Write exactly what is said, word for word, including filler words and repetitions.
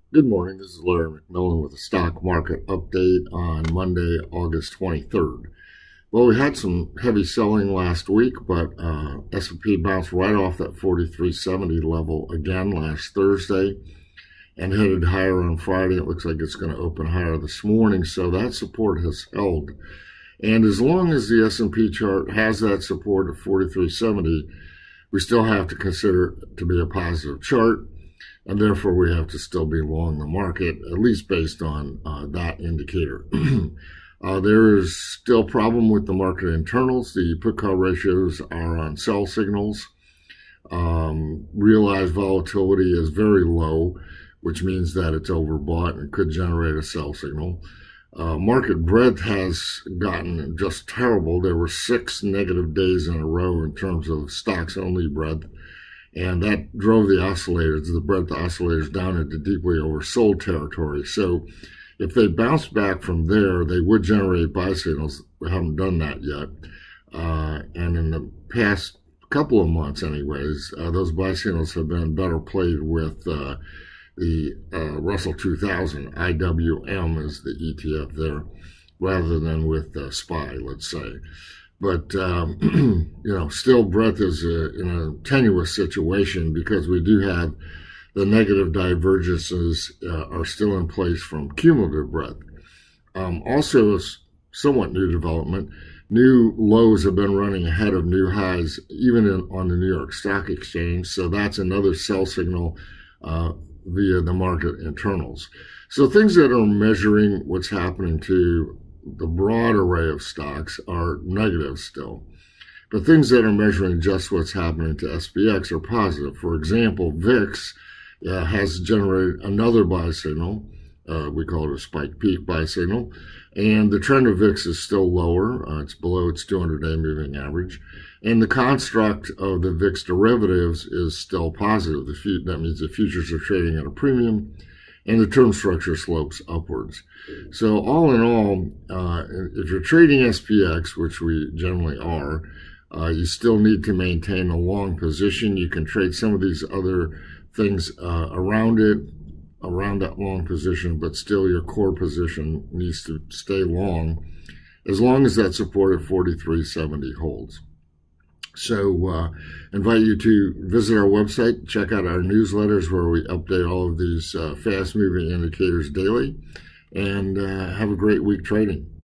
Good morning. This is Larry McMillan with a stock market update on Monday, August twenty-third. Well, we had some heavy selling last week, but uh, S and P bounced right off that forty-three seventy level again last Thursday and headed higher on Friday. It looks like it's going to open higher this morning, so that support has held. And as long as the S and P chart has that support of forty-three seventy, we still have to consider it to be a positive chart. And therefore, we have to still be long the market, at least based on uh, that indicator. uh, there is still a problem with the market internals. The put-call ratios are on sell signals. Um, realized volatility is very low, which means that it's overbought and could generate a sell signal. Uh, market breadth has gotten just terrible. There were six negative days in a row in terms of stocks-only breadth. And that drove the oscillators, the breadth oscillators, down into deeply oversold territory. So if they bounce back from there, they would generate buy signals. We haven't done that yet. Uh, and in the past couple of months anyways, uh, those buy signals have been better played with uh, the uh, Russell two thousand, I W M is the E T F there, rather than with uh, S P Y, let's say. But, um, you know, still breadth is a, in a tenuous situation because we do have the negative divergences uh, are still in place from cumulative breadth. Um, also, a somewhat new development, new lows have been running ahead of new highs, even in, on the New York Stock Exchange. So that's another sell signal uh, via the market internals. So things that are measuring what's happening to the broad array of stocks are negative still. But things that are measuring just what's happening to S P X are positive. For example, V I X uh, has generated another buy signal. Uh, we call it a spike peak buy signal. And the trend of V I X is still lower. Uh, it's below its two hundred day moving average. And the construct of the V I X derivatives is still positive. The that means the futures are trading at a premium, and the term structure slopes upwards. So all in all, uh, if you're trading S P X, which we generally are, uh, you still need to maintain a long position. You can trade some of these other things uh, around it, around that long position, but still your core position needs to stay long, as long as that support at forty-three seventy holds. So uh, invite you to visit our website, check out our newsletters where we update all of these uh, fast-moving indicators daily, and uh, have a great week trading.